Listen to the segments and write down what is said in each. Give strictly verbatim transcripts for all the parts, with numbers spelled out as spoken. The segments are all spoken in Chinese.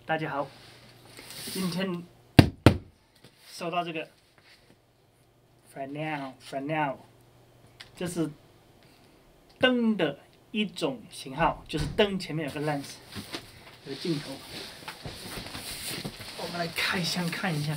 大家好，今天收到这个 Fresnel Fresnel， 这是灯的一种型号，就是灯前面有个 lens， 有个镜头。我们来开箱看一下。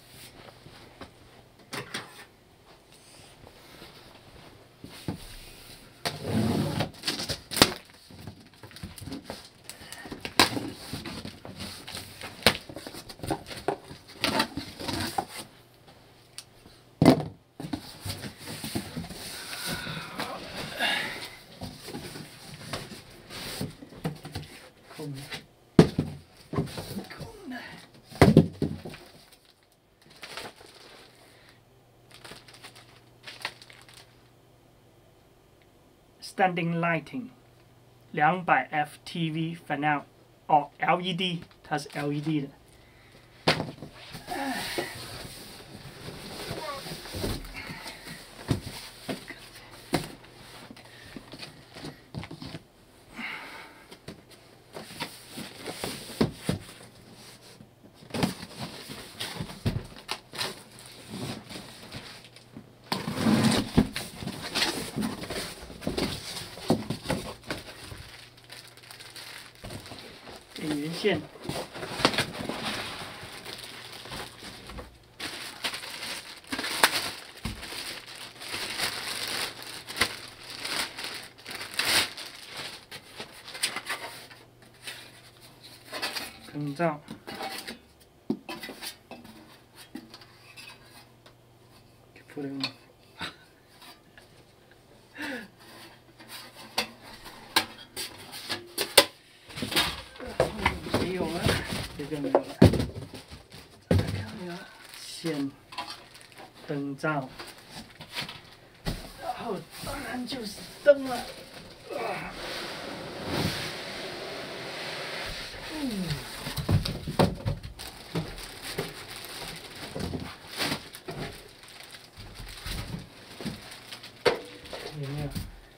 空的，空的。Standing lighting， 两百 F T V Fresnel， 哦 ，L E D， 它是 L E D 的。 电源线，灯罩，不能。 没有了，这个没有了。再看一下线、灯罩，然后当然就是灯了。啊、嗯，有没有？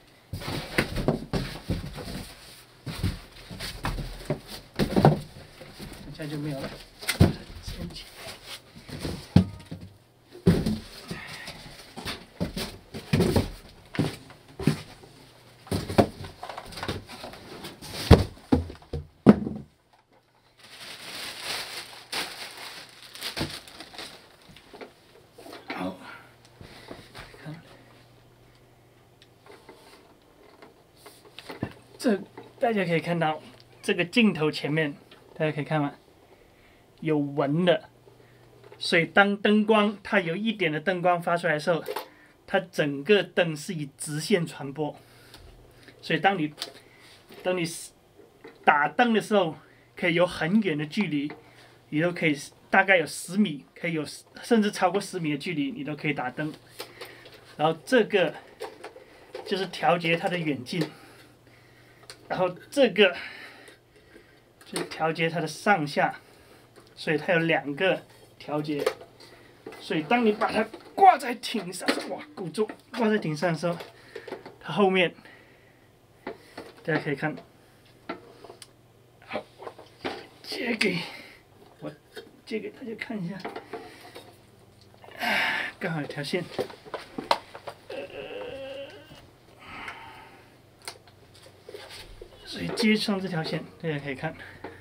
那就没有了。捡起。好，看，这大家可以看到，这个镜头前面，大家可以看吗？ 有纹的，所以当灯光它有一点的灯光发出来的时候，它整个灯是以直线传播，所以当你当你打灯的时候，可以有很远的距离，你都可以大概有十米，可以有甚至超过十米的距离，你都可以打灯。然后这个就是调节它的远近，然后这个就是调节它的上下。 所以它有两个调节，所以当你把它挂在顶上，哇，鼓住，挂在顶上的时候，它后面，大家可以看，好，借给我借给大家看一下，刚好有条线，所以接上这条线，大家可以看。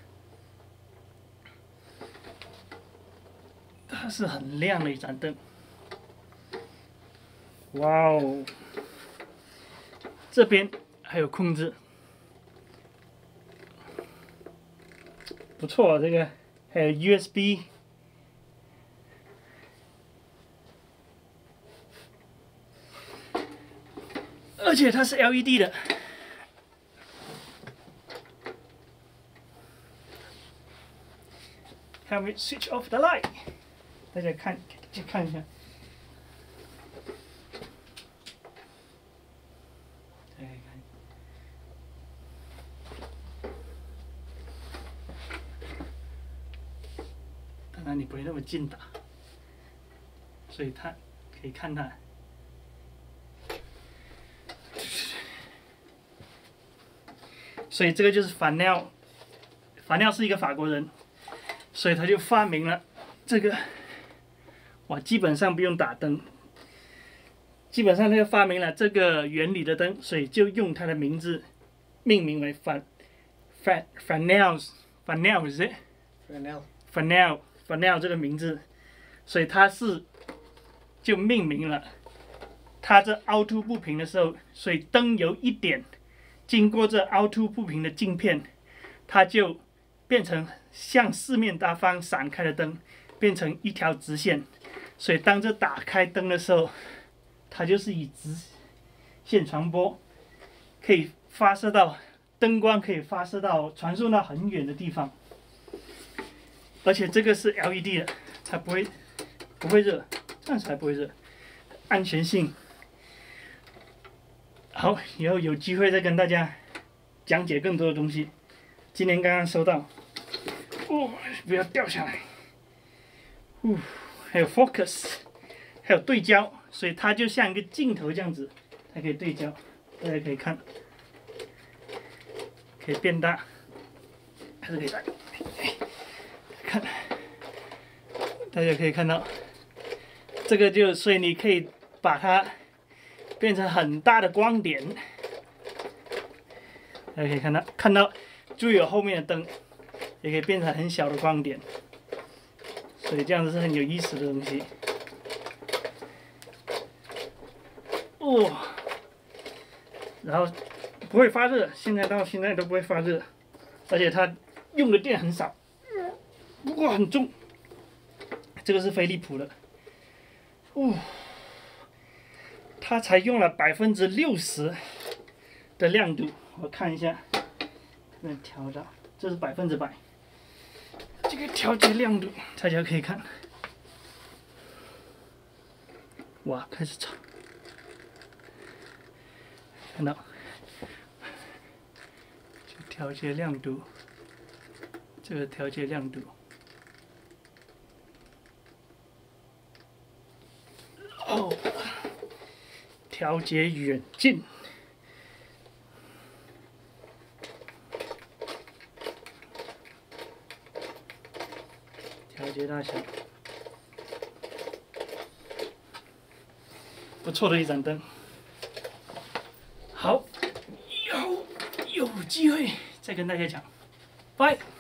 它是很亮的一盏灯，哇哦！这边还有控制，不错，这个还有 U S B， 而且它是 L E D 的。 Help me switch off the light。 大家看，去看一下。大家看，当然你不会那么近打，所以它可以看它。所以这个就是Fresnel，Fresnel是一个法国人， 所以他就发明了这个，哇，基本上不用打灯，基本上他就发明了这个原理的灯，所以就用它的名字命名为 Fan Fan Fresnel Fresnel is it Fresnel Fresnel Fresnel 这个名字，所以它是就命名了。它这凹凸不平的时候，所以灯有一点经过这凹凸不平的镜片，它就变成向四面八方闪开的灯，变成一条直线。所以当这打开灯的时候，它就是以直线传播，可以发射到灯光，可以发射到传送到很远的地方。而且这个是 L E D 的，它不会不会热，这样才不会热，安全性。好，以后有机会再跟大家讲解更多的东西。今天刚刚收到，哦，不要掉下来。呜，还有 focus， 还有对焦，所以它就像一个镜头这样子，它可以对焦，大家可以看，可以变大，还是可以大。看，大家可以看到，这个就所以你可以把它变成很大的光点，大家可以看到，看到注意有后面的灯，也可以变成很小的光点，所以这样子是很有意思的东西。哦，然后不会发热，现在到现在都不会发热，而且它用的电很少，不过很重。这个是飞利浦的，哦。它才用了百分之六十的亮度，我看一下，能调到，这是百分之百。这个调节亮度，大家可以看，哇，开始吵，看到，就调节亮度，这个调节亮度，哦。调节远近，调节大小，不错的一盏灯。好，有有机会再跟大家讲，拜。